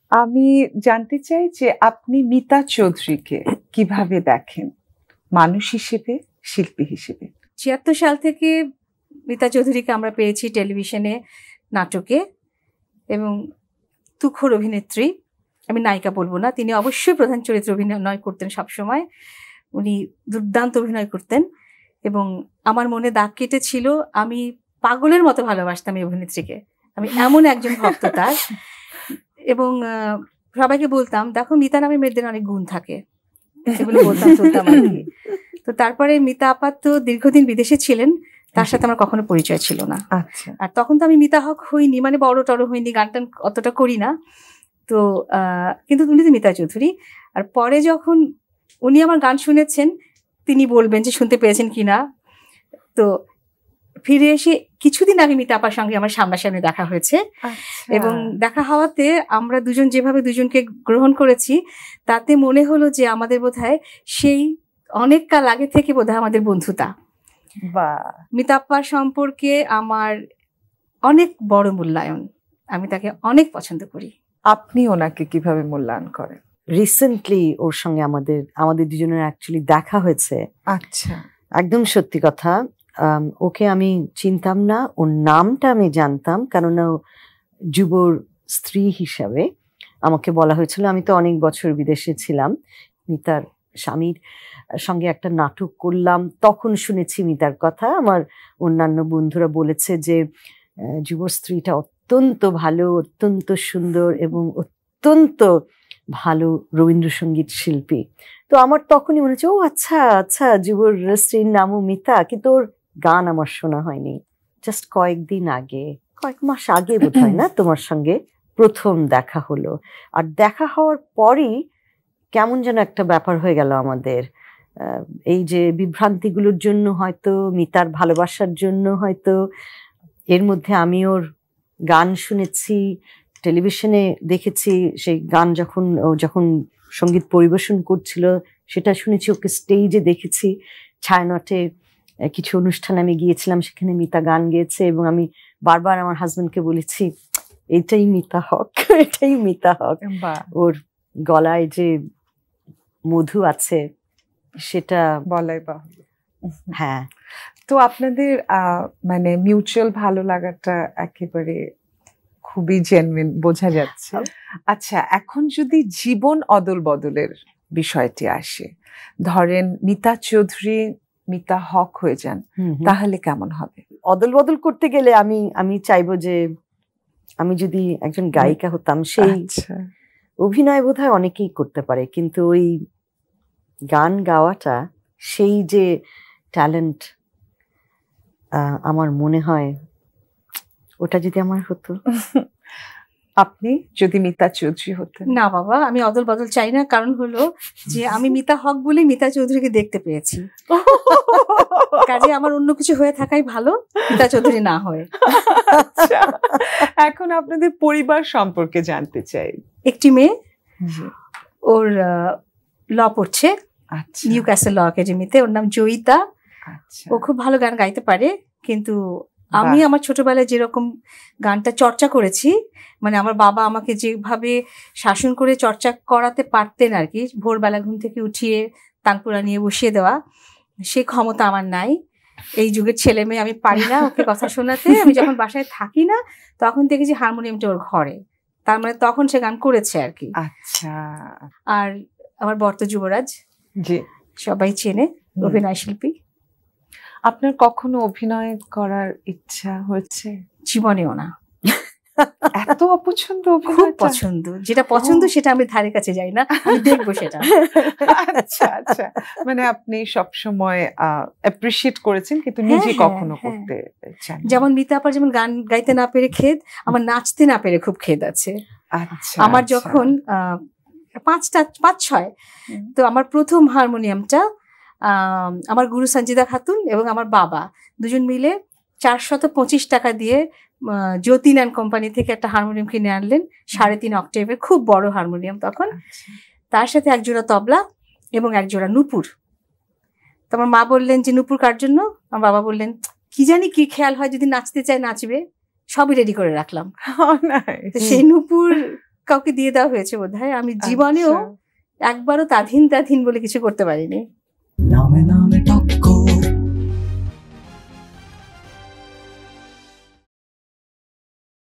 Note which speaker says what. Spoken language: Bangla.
Speaker 1: আমি জানতে চাই যে আপনি মিতা চৌধুরীকে কিভাবে দেখেন, মানুষ হিসেবে, শিল্পী হিসেবে?
Speaker 2: ৭৬ সাল থেকে মিতা চৌধুরীকে আমরা পেয়েছি টেলিভিশনে, নাটকে, এবং তুখোর অভিনেত্রী। আমি নায়িকা বলবো না, তিনি অবশ্যই প্রধান চরিত্রে অভিনয় করতেন সবসময়। উনি দুর্দান্ত অভিনয় করতেন এবং আমার মনে দাগ কেটেছিল। আমি পাগলের মতো ভালোবাসতাম এই অভিনেত্রীকে, আমি এমন একজন ভক্ত তার। এবং সবাইকে বলতাম, দেখো মিতা নামে মেয়েদের অনেক গুণ থাকে, এগুলো বলতাম চলতাম আর কি। তো তারপরে মিতা আপা তো দীর্ঘদিন বিদেশে ছিলেন, তার সাথে আমার কখনো পরিচয় ছিল না।
Speaker 1: আচ্ছা।
Speaker 2: আর তখন তো আমি মিতা হক হইনি, মানে বড় টড় হইনি, গান টান অতটা করি না। তো কিন্তু উনি তো মিতা চৌধুরী। আর পরে যখন উনি আমার গান শুনেছেন, তিনি বলবেন যে শুনতে পেয়েছেন কিনা। তো ফিরে এসে কিছুদিন আগে মিতা আপার সঙ্গে আমার সামনাসামনি দেখা হয়েছে। এবং দেখা হওয়াতে আমরা দুজন যেভাবে দুজনকে গ্রহণ করেছি, তাতে মনে হলো যে আমাদের বোধহয় সেই অনেক কাল আগে থেকে বোধহয় আমাদের বন্ধুতা। মিতা আপার সম্পর্কে আমার অনেক বড় মূল্যায়ন, আমি তাকে অনেক পছন্দ করি।
Speaker 1: আপনি ওনাকে কিভাবে মূল্যায়ন করেন?
Speaker 3: রিসেন্টলি ওর সঙ্গে আমাদের দুজনের অ্যাকচুয়ালি দেখা হয়েছে।
Speaker 1: আচ্ছা,
Speaker 3: একদম সত্যি কথা। ওকে আমি চিনতাম না, ওর নামটা আমি জানতাম, কেননা যুবর স্ত্রী হিসাবে আমাকে বলা হয়েছিল। আমি তো অনেক বছর বিদেশে ছিলাম, মিতার স্বামীর সঙ্গে একটা নাটক করলাম, তখন শুনেছি মিতার কথা। আমার অন্যান্য বন্ধুরা বলেছে যে যুবর স্ত্রীটা অত্যন্ত ভালো, অত্যন্ত সুন্দর এবং অত্যন্ত ভালো রবীন্দ্রসঙ্গীত শিল্পী। তো আমার তখনই মনে হচ্ছে, ও আচ্ছা আচ্ছা, যুবর স্ত্রীর নামও মিতা, কিন্তু ওর গান আমার শোনা হয়নি। জাস্ট কয়েক মাস আগে বোধ হয় না, তোমার সঙ্গে প্রথম দেখা হলো। আর দেখা হওয়ার পরই কেমন যেন একটা ব্যাপার হয়ে গেল আমাদের। এই যে বিভ্রান্তিগুলোর জন্য হয়তো, মিতার ভালোবাসার জন্য হয়তো, এর মধ্যে আমি ওর গান শুনেছি, টেলিভিশনে দেখেছি, সেই গান যখন সঙ্গীত পরিবেশন করছিল সেটা শুনেছি, ওকে স্টেজে দেখেছি, ছায়ানটে কিছু অনুষ্ঠানে আমি গিয়েছিলাম, সেখানে মিতা গান গেয়েছে এবং আমি বারবার আমার হাজবেন্ডকে বলেছি, এটাই মিতা হক, এটাই মিতা হক। ওর গলায় যে মধু আছে সেটা বলাই বাহুল্য। হ্যাঁ,
Speaker 1: তো আপনাদের মানে মিউচুয়াল ভালো লাগাটা একেবারে খুবই জেনুইন, বোঝা যাচ্ছে। আচ্ছা, এখন যদি জীবন অদল বদলের বিষয়টি আসে, ধরেন মিতা চৌধুরী মিতা হক হয়ে যান, তাহলে কেমন হবে?
Speaker 3: অদল বদল করতে গেলে আমি চাইবো যে আমি যদি একজন গায়িকা হতাম, সেই অভিনয় বোধহয় অনেকেই করতে পারে, কিন্তু ওই গান গাওয়াটা, সেই যে ট্যালেন্ট, আমার মনে হয় ওটা যদি আমার হতো।
Speaker 1: আপনি যদি মিতা চৌধুরী হতেন?
Speaker 2: না বাবা, আমি অদল বদল চাই না। কারণ হলো যে আমি মিতা হক বলে মিতা চৌধুরীকে দেখতে পেয়েছি, কাজে আমার অন্য কিছু হয়ে থাকাই ভালো, মিতা চৌধুরী না হয়।
Speaker 1: আচ্ছা, এখন আপনাদের পরিবার সম্পর্কে জানতে চাই।
Speaker 2: একটি মেয়ে, ওর ল পড়ছে নিউ ক্যাসেল ল একাডেমিতে, ওর নাম জয়িতা। ও খুব ভালো গান গাইতে পারে, কিন্তু আমি আমার ছোটবেলায় যেরকম গানটা চর্চা করেছি, মানে আমার বাবা আমাকে যেভাবে শাসন করে চর্চা করাতে পারতেন আর কি, ভোরবেলা ঘুম থেকে উঠিয়ে তানপুরা নিয়ে বসিয়ে দেওয়া, সে ক্ষমতা আমার নাই। এই যুগের ছেলে মেয়ে, আমি পারি না ওকে কথা শোনাতে। আমি যখন বাসায় থাকি না, তখন দেখেছি হারমোনিয়ামটা ওর ঘরে, তার মানে তখন সে গান করেছে আর কি।
Speaker 1: আচ্ছা।
Speaker 2: আর আমার বর্ত যুবরাজ,
Speaker 1: জি,
Speaker 2: সবাই চেনে, অভিনয় শিল্পী।
Speaker 1: আপনার কখনো অভিনয় করার ইচ্ছা হয়েছে?
Speaker 2: জীবনেও না।
Speaker 1: এত অপছন্দ?
Speaker 2: খুব পছন্দ, যেটা পছন্দ সেটা আমি ধারে কাছে যাই না, আমি দেখবো সেটা।
Speaker 1: আচ্ছা আচ্ছা, মানে আপনি সবসময় অ্যাপ্রিশিয়েট করেছেন, কিন্তু নিজে কখনো করতে চান?
Speaker 2: যেমন মিতা আপার যেমন গান গাইতে না পেরে খেদ, আমার নাচতে না পেরে খুব খেদ আছে।
Speaker 1: আচ্ছা,
Speaker 2: আমার যখন 5-6, তো আমার প্রথম হারমোনিয়ামটা আমার গুরু সঞ্জিদা খাতুন এবং আমার বাবা দুজন মিলে 425 টাকা দিয়ে জ্যোতিন অ্যান্ড কোম্পানি থেকে একটা হারমোনিয়াম কিনে আনলেন, 3.5 অক্টেভের, খুব বড় হারমোনিয়াম তখন। তার সাথে এক জোড়া তবলা এবং এক জোড়া নুপুর। তো আমার মা বললেন যে নুপুর কার জন্য? আমার বাবা বললেন, কি জানি কি খেয়াল হয়, যদি নাচতে চায় নাচবে, সবই রেডি করে রাখলাম। তো সেই নুপুর কাউকে দিয়ে দেওয়া হয়েছে বোধহয়। আমি জীবনেও একবারও তাধীন বলে কিছু করতে পারিনি।
Speaker 4: নামে নামে টক